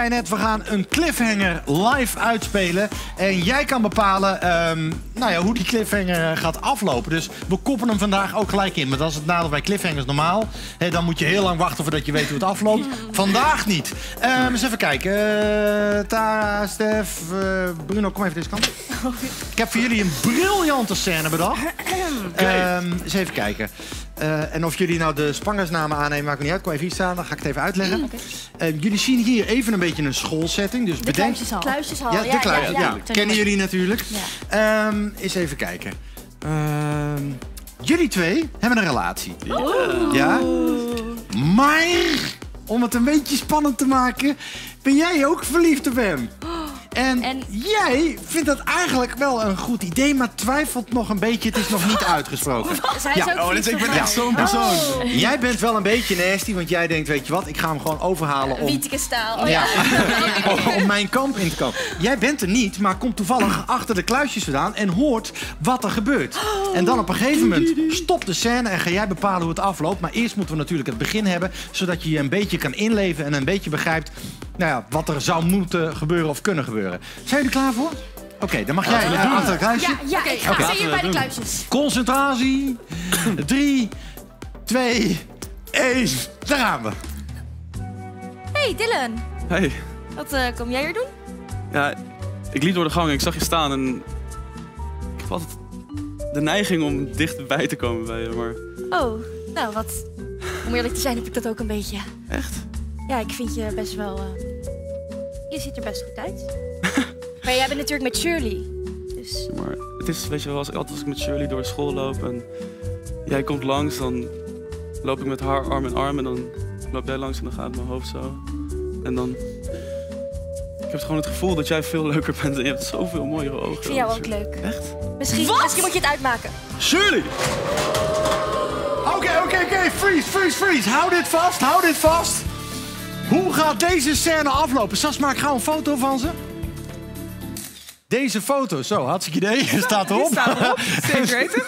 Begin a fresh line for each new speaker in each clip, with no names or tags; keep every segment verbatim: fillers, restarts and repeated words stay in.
zei net, we gaan een cliffhanger live uitspelen. En jij kan bepalen um, nou ja, hoe die cliffhanger gaat aflopen. Dus we koppen hem vandaag ook gelijk in. Maar dat is het nadeel bij cliffhangers normaal. He, dan moet je heel lang wachten voordat je weet hoe het afloopt. Vandaag niet. Um, eens even kijken. Uh, Tara, Stef, uh, Bruno, kom even deze kant. Ik heb voor jullie een briljante scène bedacht. Um, eens even kijken. Uh, en of jullie nou de spangersnamen aannemen, maakt me niet uit. Kom even hier staan, dan ga ik het even uitleggen. Okay. Uh, jullie zien hier even een beetje een schoolsetting. Dus
de
bedenk...
kluisjeshal. kluisjeshal.
Ja, de
ja,
kluis, ja, ja, ja. Kennen jullie natuurlijk. Ja. Um, eens even kijken. Um, jullie twee hebben een relatie.
Oeh.
Ja? Maar, om het een beetje spannend te maken, ben jij ook verliefd op hem. En, en jij vindt dat eigenlijk wel een goed idee, maar twijfelt nog een beetje. Het is nog niet uitgesproken.
Zij is
ja.
ook
oh, dus ik ben echt zo'n persoon.
Oh. Jij bent wel een beetje nasty, want jij denkt, weet je wat, ik ga hem gewoon overhalen om...
Wieteke-staal. Oh,
ja. Ja. om, om mijn kamp in te komen. Jij bent er niet, maar komt toevallig achter de kluisjes vandaan en hoort wat er gebeurt. En dan op een gegeven moment stopt de scène en ga jij bepalen hoe het afloopt. Maar eerst moeten we natuurlijk het begin hebben, zodat je je een beetje kan inleven en een beetje begrijpt, nou ja, wat er zou moeten gebeuren of kunnen gebeuren. Zijn jullie klaar voor? Oké, okay, dan mag jij uh, achter het kluisje.
Ja, ja, ik ga okay. hier bij de kluisjes.
Concentratie. Drie, twee, één. Daar gaan we.
Hey Dylan.
Hey.
Wat uh, kom jij hier doen?
Ja, ik liep door de gang en ik zag je staan en ik heb altijd de neiging om dichterbij te komen bij je, maar...
Oh, nou wat... Om eerlijk te zijn heb ik dat ook een beetje.
Echt?
Ja, ik vind je best wel... Uh... Je ziet er best goed uit. Maar jij bent natuurlijk met Shirley. Dus...
Maar het is, weet je wel, als ik, altijd als ik met Shirley door school loop en jij komt langs, dan loop ik met haar arm in arm en dan loop jij langs en dan gaat mijn hoofd zo. En dan... Ik heb gewoon het gevoel dat jij veel leuker bent en je hebt zoveel mooiere ogen.
Ik vind jou ook leuk.
Echt?
Misschien, misschien moet je het uitmaken.
Shirley!
Oké, oké, oké. Freeze, freeze, freeze. Hou dit vast, hou dit vast. Hoe gaat deze scène aflopen? Sas, maak gauw een foto van ze. Deze foto, zo, hartstikke idee, staat erop.
Staat erop, zeker weten.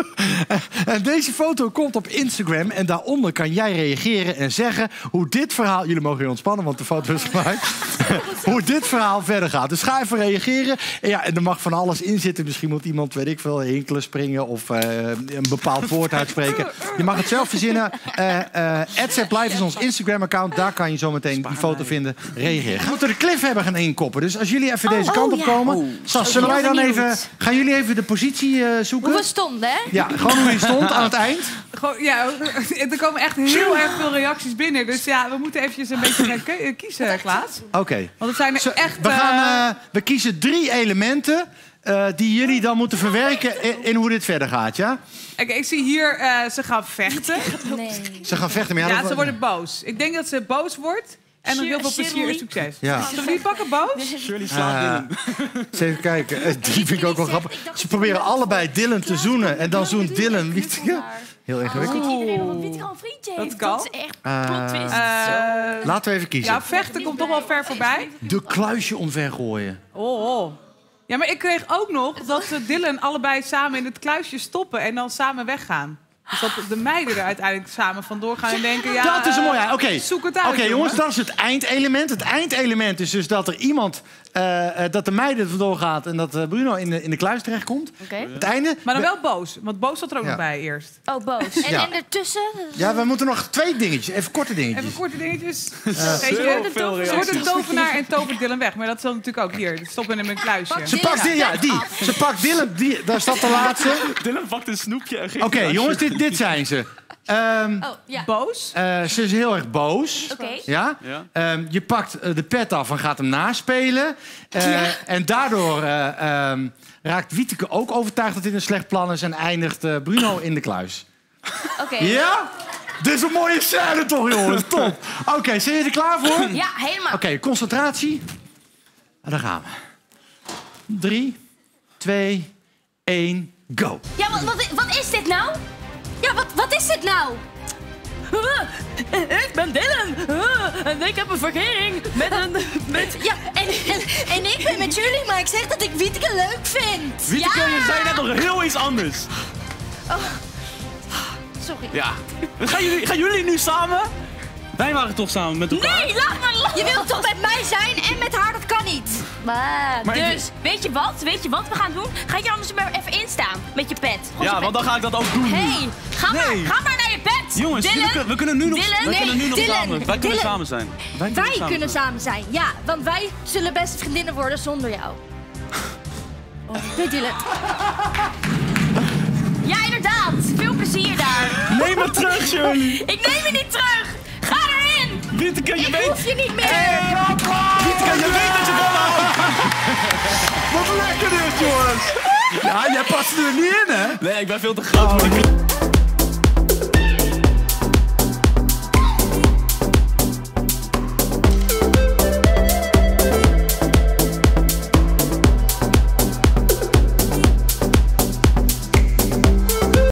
En deze foto komt op Instagram en daaronder kan jij reageren en zeggen hoe dit verhaal... Jullie mogen weer ontspannen, want de foto is gemaakt. Hoe dit verhaal verder gaat. Dus ga even reageren. En, ja, en er mag van alles in zitten. Misschien moet iemand, weet ik veel, hinkelen, springen of uh, een bepaald woord uitspreken. Je mag het zelf verzinnen. Uh, uh, Edzep Live is ons Instagram-account. Daar kan je zo meteen die foto vinden. Reageren. We moeten de cliffhanger gaan inkoppen. Dus als jullie even deze
oh,
kant
oh,
op komen...
Ja.
Sas, zullen wij dan even... Gaan jullie even de positie uh, zoeken?
Hoe we stonden, hè?
Ja, gewoon hoe je stond aan het eind.
Gewoon, ja, er komen echt heel erg veel reacties binnen. Dus ja, we moeten eventjes een beetje gaan kiezen, Klaas.
Oké. Okay.
Want het zijn er
Zo,
echt...
We, gaan, uh, we kiezen drie elementen uh, die jullie dan moeten verwerken in, in hoe dit verder gaat, ja?
Okay, ik zie hier, uh, ze gaan vechten.
Nee.
Ze gaan vechten, maar
ja,
ja,
ze worden boos. Ik denk dat ze boos wordt. En nog heel veel plezier en succes.
Ja.
Zullen we die pakken, boos?
Shirley slaat Dylan.
Uh, eens even kijken. Uh, die vind ik ook wel grappig. Ze proberen allebei Dylan te zoenen. En dan zoent Dylan Wietke. Heel ingewikkeld.
Oh. Iedereen op Wietke een vriendje heeft.
Dat kan.
Dat is echt
Uh,
plot twist.
Uh,
Laten we even kiezen.
ja, vechten komt toch wel ver voorbij.
De kluisje omvergooien.
Oh, oh. Ja, maar ik kreeg ook nog dat ze Dylan allebei samen in het kluisje stoppen en dan samen weggaan. Dus dat de meiden er uiteindelijk samen vandoor gaan en denken... Ja,
dat is een mooie. Oké, okay.
Zoek het uit.
Oké, okay, jongens, dat is het eindelement. Het eindelement is dus dat er iemand... Uh, uh, dat de meiden er vandoor gaat en dat uh, Bruno in de, in de kluis terechtkomt.
Okay.
Het einde...
Maar dan wel boos, want boos zat er ook
ja.
nog bij eerst.
Oh, boos. En,
ja.
en ertussen?
Ja, we moeten nog twee dingetjes. Even korte dingetjes.
Even korte dingetjes.
Uh,
Ze wordt een tovenaar en tovert Dylan weg. Maar dat is dan natuurlijk ook hier. Stoppen hem in een kluisje.
Ze pakt Dylan, ja, die. Ze pakt Dylan, die, daar staat de laatste.
Dylan pakt een snoepje en geeft...
Oké, okay, jongens, dit, dit zijn ze. Um,
oh, ja.
Boos?
Uh, ze is heel erg boos.
Oké. Okay.
Ja?
Ja.
Um, je pakt uh, de pet af en gaat hem naspelen. Uh, ja. En daardoor uh, um, raakt Wieteke ook overtuigd dat dit een slecht plan is... en eindigt uh, Bruno in de kluis.
Oké. Okay.
Ja? Dit is een mooie scène toch, jongens? Top. Oké, okay, zijn jullie er klaar voor?
Ja, helemaal.
Oké, okay, concentratie. En daar gaan we. Drie, twee, één, go.
Ja, wat, wat, wat is dit nou? Ja, wat, wat is dit nou? Uh, ik ben Dylan. Uh, en ik heb een verkering met een... Met... Ja, en, en, en ik ben met Shirley, maar ik zeg dat ik Wieteke leuk vind.
Wieteke,
ja.
je zei net nog heel iets anders.
Oh. Sorry.
Ja. Gaan jullie, gaan jullie nu samen? Wij waren toch samen met elkaar?
Nee, laat me los. Je wilt toch met mij zijn Maar,
Maar ik-
dus, weet je wat? Weet je wat we gaan doen? Ga je anders maar even instaan met je pet. Gewoon
Ja,
je
want
pet.
dan ga ik dat ook doen.
Hé, hey, ga,
Nee.
maar, ga maar naar je pet.
Jongens,
Dylan,
jullie kunnen- we kunnen nu nog,
Dylan,
wij
nee,
kunnen nu nog
Dylan,
samen. Wij kunnen
Dylan.
samen zijn. Wij kunnen,
Wij
samen
kunnen
zijn.
samen zijn, ja. Want wij zullen beste vriendinnen worden zonder jou. Oh, nee, Dylan.
Ja, inderdaad. Veel plezier daar.
Neem me terug, Shirley.
Ik neem je niet terug. Ga erin.
Wieteke, je
Ik
weet...
hoef je niet meer.
Wieteke, je weet dat je van me houdt.
Wat lekker dit, jongens! Ja, jij past er niet in, hè?
Nee, ik ben veel te groot voor die...